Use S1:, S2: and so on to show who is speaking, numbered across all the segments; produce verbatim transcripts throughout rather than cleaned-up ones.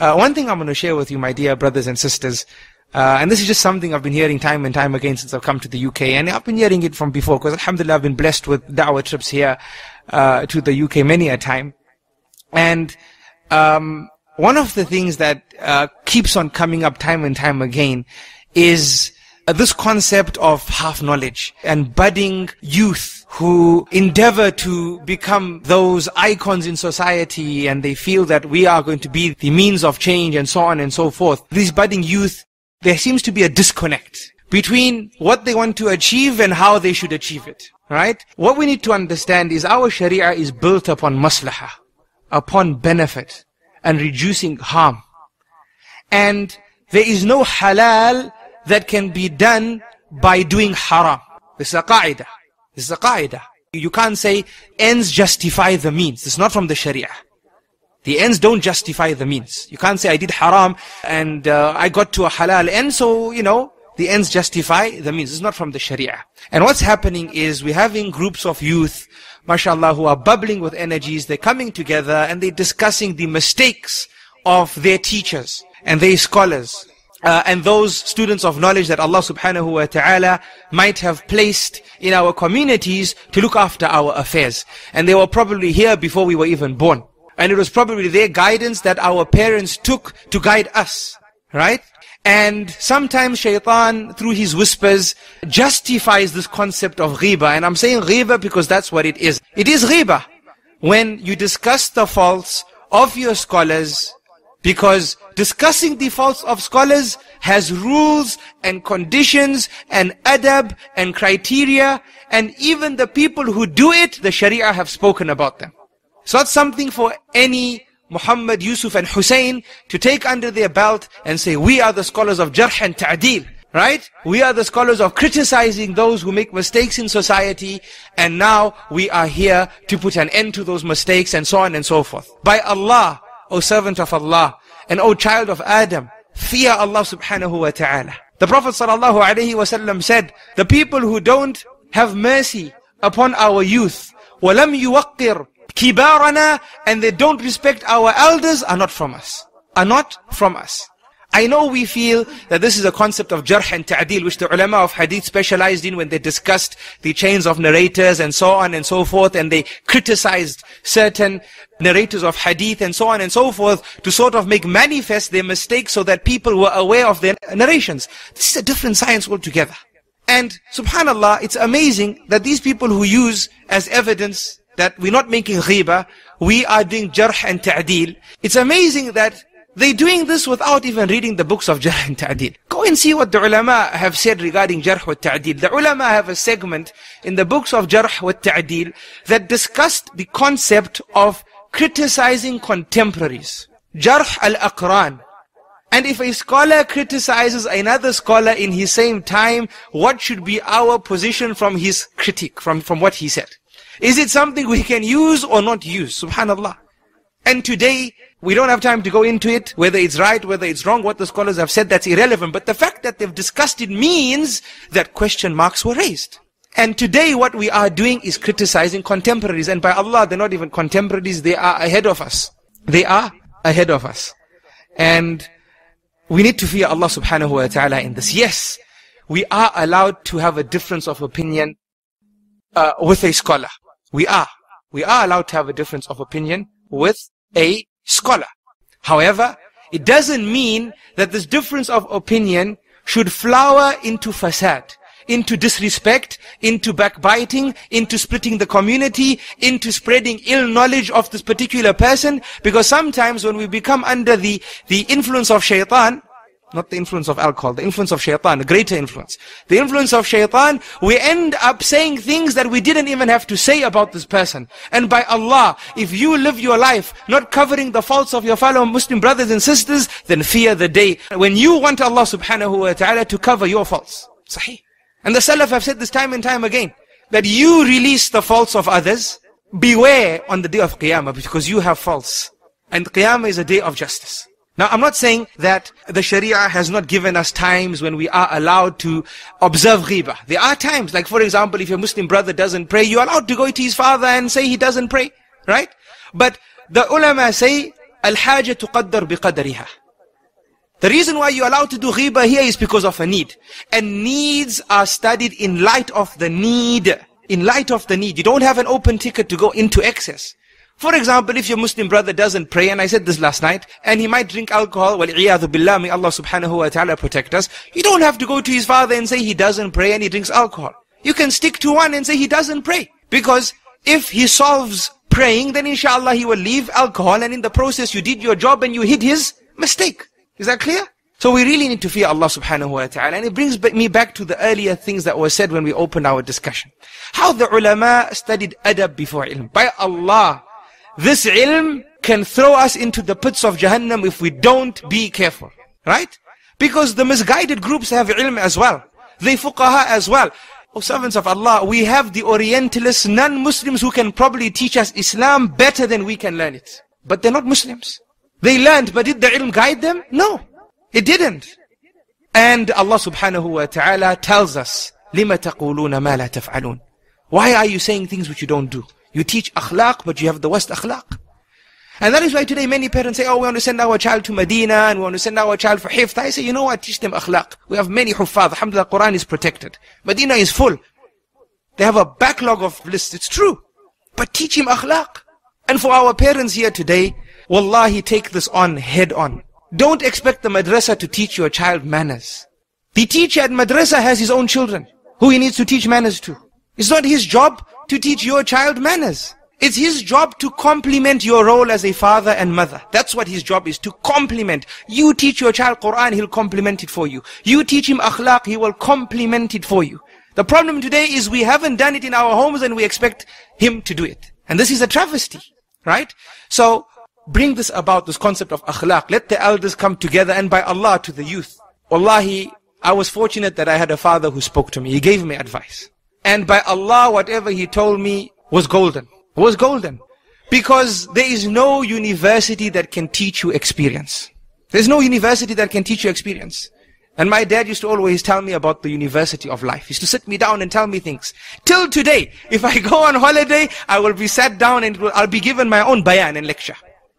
S1: Uh, one thing I'm going to share with you, my dear brothers and sisters, uh, and this is just something I've been hearing time and time again since I've come to the U K, and I've been hearing it from before, because alhamdulillah I've been blessed with da'wah trips here uh, to the U K many a time. And um, one of the things that uh, keeps on coming up time and time again is uh, this concept of half knowledge and budding youth who endeavor to become those icons in society, and they feel that we are going to be the means of change and so on and so forth. These budding youth, there seems to be a disconnect between what they want to achieve and how they should achieve it, right? What we need to understand is our sharia is built upon maslahah, upon benefit and reducing harm. And there is no halal that can be done by doing haram. This is a qa'idah. This is a qa'idah. You can't say ends justify the means. This is not from the sharia. The ends don't justify the means. You can't say I did haram and uh, I got to a halal end, so, you know, the ends justify the means. This is not from the sharia. And what's happening is we're having groups of youth, mashallah, who are bubbling with energies. They're coming together and they're discussing the mistakes of their teachers and their scholars. Uh, and those students of knowledge that Allah subhanahu wa ta'ala might have placed in our communities to look after our affairs. And they were probably here before we were even born. And it was probably their guidance that our parents took to guide us, right? And sometimes shaitan, through his whispers, justifies this concept of ghiba. And I'm saying ghiba because that's what it is. It is ghiba when you discuss the faults of your scholars, because discussing the faults of scholars has rules and conditions and adab and criteria, and even the people who do it, the sharia have spoken about them. It's not something for any Muhammad, Yusuf and Hussein to take under their belt and say, we are the scholars of jarh and ta'deel, right? We are the scholars of criticizing those who make mistakes in society, and now we are here to put an end to those mistakes and so on and so forth. By Allah, O servant of Allah, and O child of Adam, fear Allah subhanahu wa ta'ala. The Prophet sallallahu alaihi wasallam said, the people who don't have mercy upon our youth, وَلَمْ يُوَقِّرْ كِبَارَنَا, and they don't respect our elders, are not from us. Are not from us. I know we feel that this is a concept of jarh and ta'deel, which the ulama of hadith specialized in when they discussed the chains of narrators and so on and so forth, and they criticized certain narrators of hadith and so on and so forth to sort of make manifest their mistakes so that people were aware of their narrations. This is a different science altogether. And subhanallah, it's amazing that these people who use as evidence that we're not making ghiba, we are doing jarh and ta'deel. It's amazing that they're doing this without even reading the books of jarh and ta'deel. Go and see what the ulama have said regarding jarh wa ta'deel. The ulama have a segment in the books of jarh wa ta'deel that discussed the concept of criticizing contemporaries. Jarh al-aqran. And if a scholar criticizes another scholar in his same time, what should be our position from his critique, from, from what he said? Is it something we can use or not use? Subhanallah. And today, we don't have time to go into it, whether it's right, whether it's wrong, what the scholars have said, that's irrelevant. But the fact that they've discussed it means that question marks were raised. And today what we are doing is criticizing contemporaries. And by Allah, they're not even contemporaries, they are ahead of us. They are ahead of us. And we need to fear Allah subhanahu wa ta'ala in this. Yes, we are allowed to have a difference of opinion uh, with a scholar. We are. We are allowed to have a difference of opinion with a scholar. However, it doesn't mean that this difference of opinion should flower into fasad, into disrespect, into backbiting, into splitting the community, into spreading ill knowledge of this particular person. Because sometimes when we become under the, the influence of shaitan, not the influence of alcohol, the influence of shaitan, a greater influence. The influence of shaitan, we end up saying things that we didn't even have to say about this person. And by Allah, if you live your life not covering the faults of your fellow Muslim brothers and sisters, then fear the day when you want Allah subhanahu wa ta'ala to cover your faults. Sahih. And the Salaf have said this time and time again, that you release the faults of others, beware on the day of Qiyamah, because you have faults. And Qiyamah is a day of justice. Now, I'm not saying that the Sharia has not given us times when we are allowed to observe ghibah. There are times, like for example, if your Muslim brother doesn't pray, you're allowed to go to his father and say he doesn't pray, right? But the ulama say, الحاجة تقدر بقدرها. The reason why you're allowed to do ghiba here is because of a need. And needs are studied in light of the need. In light of the need. You don't have an open ticket to go into excess. For example, if your Muslim brother doesn't pray, and I said this last night, and he might drink alcohol, وَالْعِيَاذُ billah, may Allah subhanahu wa ta'ala protect us. You don't have to go to his father and say he doesn't pray and he drinks alcohol. You can stick to one and say he doesn't pray. Because if he solves praying, then inshallah he will leave alcohol, and in the process you did your job and you hid his mistake. Is that clear? So we really need to fear Allah subhanahu wa ta'ala. And it brings me back to the earlier things that were said when we opened our discussion. How the ulama studied adab before ilm. By Allah, this ilm can throw us into the pits of Jahannam if we don't be careful. Right? Because the misguided groups have ilm as well. They fuqaha as well. Oh servants of Allah, we have the Orientalists, non-Muslims who can probably teach us Islam better than we can learn it. But they're not Muslims. They learned, but did the ilm guide them? No, it didn't. And Allah subhanahu wa ta'ala tells us, لِمَ تَقُولُونَ مَا لَا تَفْعَلُونَ. Why are you saying things which you don't do? You teach akhlaq, but you have the worst akhlaq. And that is why today many parents say, oh, we want to send our child to Medina, and we want to send our child for hifth. I say, you know what, teach them akhlaq. We have many huffaz. Alhamdulillah, Quran is protected. Medina is full. They have a backlog of lists. It's true. But teach him akhlaq. And for our parents here today, wallahi, take this on, head on. Don't expect the madrasa to teach your child manners. The teacher at madrasa has his own children, who he needs to teach manners to. It's not his job to teach your child manners. It's his job to complement your role as a father and mother. That's what his job is, to complement. You teach your child Quran, he'll complement it for you. You teach him akhlaq, he will complement it for you. The problem today is we haven't done it in our homes and we expect him to do it. And this is a travesty, right? So, bring this about, this concept of akhlaq. Let the elders come together, and by Allah, to the youth. Wallahi, I was fortunate that I had a father who spoke to me. He gave me advice. And by Allah, whatever he told me was golden. Was golden. Because there is no university that can teach you experience. There's no university that can teach you experience. And my dad used to always tell me about the university of life. He used to sit me down and tell me things. Till today, if I go on holiday, I will be sat down and I'll be given my own bayan and lecture.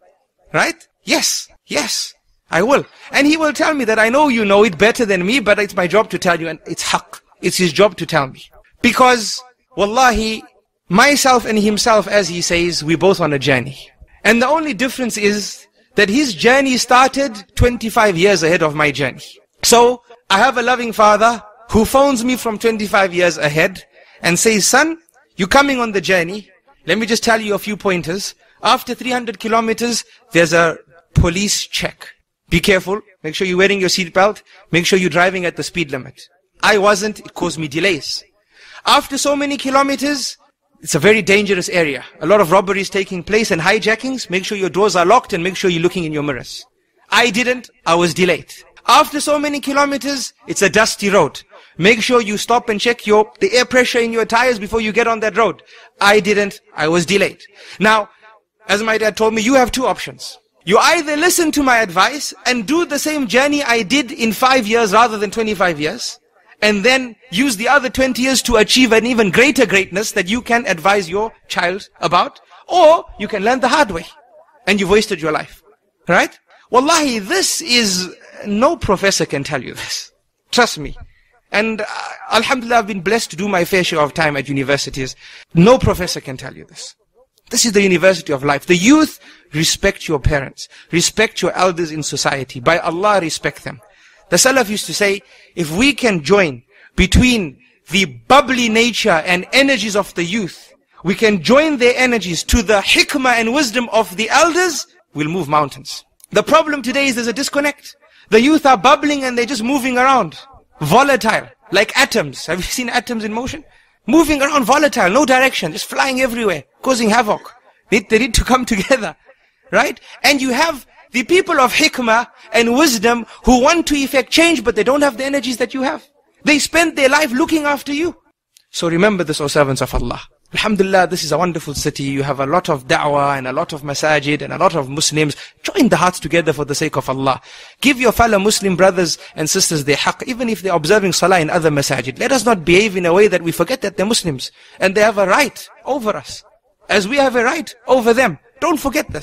S1: Right? Yes. Yes. I will. And he will tell me that I know you know it better than me, but it's my job to tell you, and it's haqq. It's his job to tell me. Because, wallahi, myself and himself, as he says, we both on a journey. And the only difference is that his journey started twenty-five years ahead of my journey. So, I have a loving father who phones me from twenty-five years ahead and says, son, you're coming on the journey. Let me just tell you a few pointers. After three hundred kilometers, there's a police check. Be careful. Make sure you're wearing your seatbelt. Make sure you're driving at the speed limit. I wasn't. It caused me delays. After so many kilometers, it's a very dangerous area. A lot of robberies taking place and hijackings. Make sure your doors are locked and make sure you're looking in your mirrors. I didn't. I was delayed. After so many kilometers, it's a dusty road. Make sure you stop and check your the air pressure in your tires before you get on that road. I didn't. I was delayed. Now, as my dad told me, you have two options. You either listen to my advice and do the same journey I did in five years rather than twenty-five years, and then use the other twenty years to achieve an even greater greatness that you can advise your child about, or you can learn the hard way, and you've wasted your life. Right? Wallahi, this is, no professor can tell you this. Trust me. And uh, alhamdulillah, I've been blessed to do my fair share of time at universities. No professor can tell you this. This is the university of life. The youth, respect your parents. Respect your elders in society. By Allah, respect them. The Salaf used to say, if we can join between the bubbly nature and energies of the youth, we can join their energies to the hikmah and wisdom of the elders, we'll move mountains. The problem today is there's a disconnect. The youth are bubbling and they're just moving around. Volatile. Like atoms. Have you seen atoms in motion? Moving around, volatile, no direction, just flying everywhere, causing havoc. They, they need to come together. Right? And you have the people of hikmah and wisdom who want to effect change, but they don't have the energies that you have. They spend their life looking after you. So remember this, O servants of Allah. Alhamdulillah, this is a wonderful city. You have a lot of da'wah and a lot of masajid and a lot of Muslims. Join the hearts together for the sake of Allah. Give your fellow Muslim brothers and sisters their haqq, even if they're observing salah in other masajid. Let us not behave in a way that we forget that they're Muslims and they have a right over us, as we have a right over them. Don't forget this.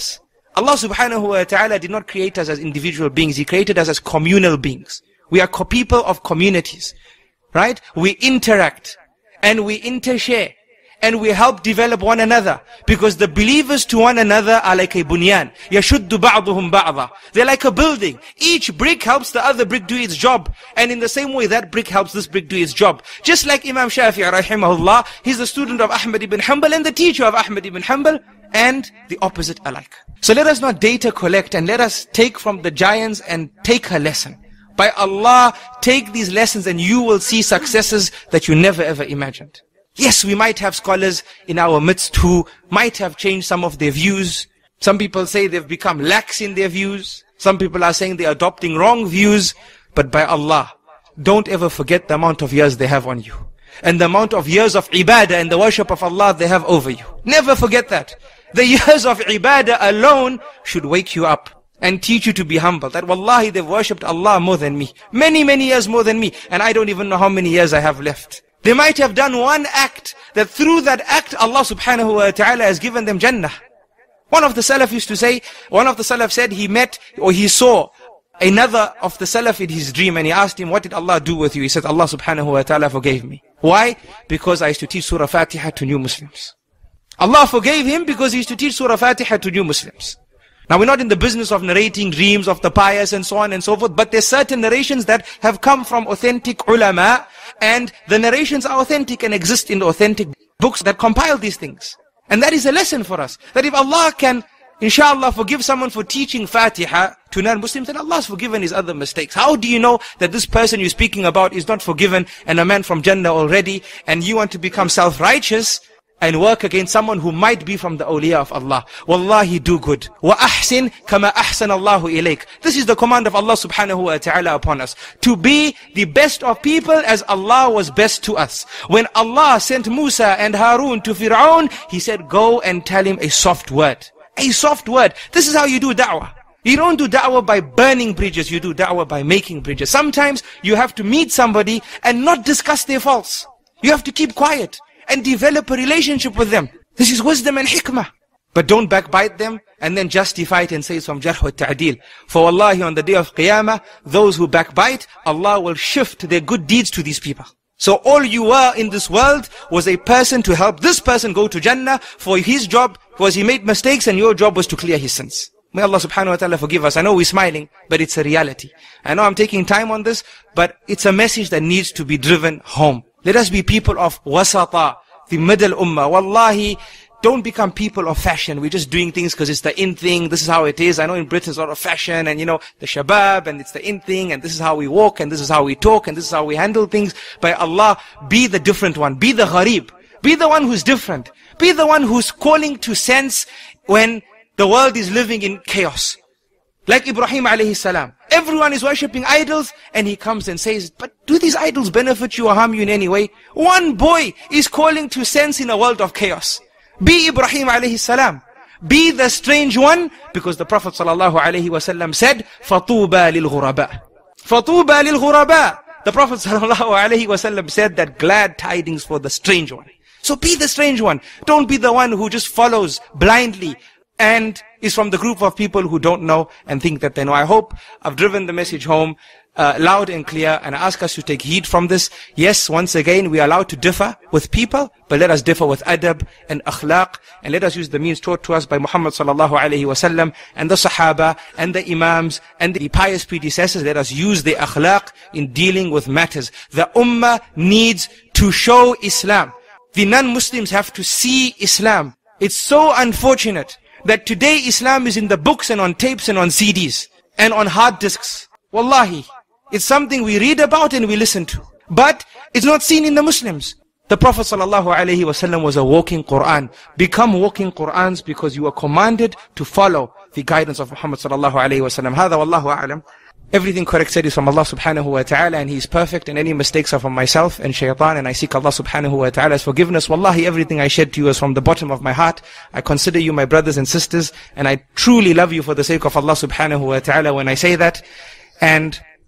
S1: Allah subhanahu wa ta'ala did not create us as individual beings. He created us as communal beings. We are co- people of communities, right? We interact and we intershare and we help develop one another, because the believers to one another are like a bunyan. يَشُدُّ بَعْضُهُمْ بَعْضًا. They're like a building. Each brick helps the other brick do its job. And in the same way, that brick helps this brick do its job. Just like Imam Shafi'i rahimahullah, he's the student of Ahmad ibn Hanbal and the teacher of Ahmad ibn Hanbal, and the opposite alike. So let us not data collect, and let us take from the giants and take a lesson. By Allah, take these lessons and you will see successes that you never ever imagined. Yes, we might have scholars in our midst who might have changed some of their views. Some people say they've become lax in their views. Some people are saying they're adopting wrong views. But by Allah, don't ever forget the amount of years they have on you, and the amount of years of ibadah and the worship of Allah they have over you. Never forget that. The years of ibadah alone should wake you up and teach you to be humble. That wallahi, they've worshipped Allah more than me. Many, many years more than me. And I don't even know how many years I have left. They might have done one act, that through that act Allah subhanahu wa ta'ala has given them Jannah. One of the Salaf used to say, one of the Salaf said he met or he saw another of the Salaf in his dream, and he asked him, what did Allah do with you? He said, Allah subhanahu wa ta'ala forgave me. Why? Because I used to teach Surah Fatiha to new Muslims. Allah forgave him because he used to teach Surah Fatiha to new Muslims. Now we're not in the business of narrating dreams of the pious and so on and so forth, but there's certain narrations that have come from authentic ulama, and the narrations are authentic and exist in the authentic books that compile these things. And that is a lesson for us, that if Allah can, inshallah, forgive someone for teaching Fatiha to non-Muslims, then Allah has forgiven his other mistakes. How do you know that this person you're speaking about is not forgiven and a man from Jannah already, and you want to become self-righteous and work against someone who might be from the awliya of Allah? Wallahi, do good. وَأَحْسِنْ كَمَا أَحْسَنَ اللَّهُ إِلَيْكَ. This is the command of Allah subhanahu wa ta'ala upon us. To be the best of people as Allah was best to us. When Allah sent Musa and Harun to Fir'aun, He said, go and tell him a soft word. A soft word. This is how you do da'wah. You don't do da'wah by burning bridges, you do da'wah by making bridges. Sometimes you have to meet somebody and not discuss their faults. You have to keep quiet and develop a relationship with them. This is wisdom and hikmah. But don't backbite them and then justify it and say it's from jarh wa ta'deel. For wallahi, on the day of Qiyamah, those who backbite, Allah will shift their good deeds to these people. So all you were in this world was a person to help this person go to Jannah. For his job was he made mistakes, and your job was to clear his sins. May Allah subhanahu wa ta'ala forgive us. I know we're smiling, but it's a reality. I know I'm taking time on this, but it's a message that needs to be driven home. Let us be people of wasata, the middle ummah. Wallahi, don't become people of fashion. We're just doing things because it's the in thing. This is how it is. I know in Britain there's a lot of fashion, and you know, the shabab, and it's the in thing, and this is how we walk, and this is how we talk, and this is how we handle things. By Allah, be the different one. Be the gharib. Be the one who's different. Be the one who's calling to sense when the world is living in chaos. Like Ibrahim alayhi salam. Everyone is worshipping idols, and he comes and says, but do these idols benefit you or harm you in any way? One boy is calling to sense in a world of chaos. Be Ibrahim alayhi salam. Be the strange one, because the Prophet sallallahu alayhi wasallam said, فَطُوبَى لِلْغُرَبَاءِ فَطُوبَى لِلْغُرَبَاءِ. The Prophet sallallahu alayhi wasallam said that glad tidings for the strange one. So be the strange one. Don't be the one who just follows blindly and is from the group of people who don't know and think that they know. I hope I've driven the message home uh, loud and clear, and I ask us to take heed from this. Yes, once again, we are allowed to differ with people, but let us differ with adab and akhlaq, and let us use the means taught to us by Muhammad sallallahu alayhi wasallam and the Sahaba and the Imams and the pious predecessors. Let us use the akhlaq in dealing with matters. The ummah needs to show Islam. The non-Muslims have to see Islam. It's so unfortunate that today Islam is in the books and on tapes and on C Ds and on hard disks. Wallahi, it's something we read about and we listen to, but it's not seen in the Muslims. The Prophet sallallahu alaihi wasallam was a walking Quran. Become walking Qurans, because you are commanded to follow the guidance of Muhammad sallallahu alaihi wasallam. Hada wallahu a'lam. Everything correct said is from Allah subhanahu wa ta'ala, and He is perfect, and any mistakes are from myself and shaitan, and I seek Allah subhanahu wa ta'ala's forgiveness. Wallahi, everything I shed to you is from the bottom of my heart. I consider you my brothers and sisters, and I truly love you for the sake of Allah subhanahu wa ta'ala when I say that. And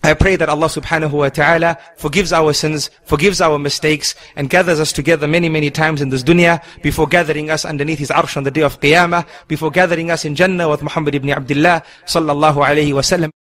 S1: I pray that Allah subhanahu wa ta'ala forgives our sins, forgives our mistakes, and gathers us together many, many times in this dunya, before gathering us underneath His arsh on the day of Qiyamah, before gathering us in Jannah with Muhammad ibn Abdullah sallallahu alayhi wa sallam.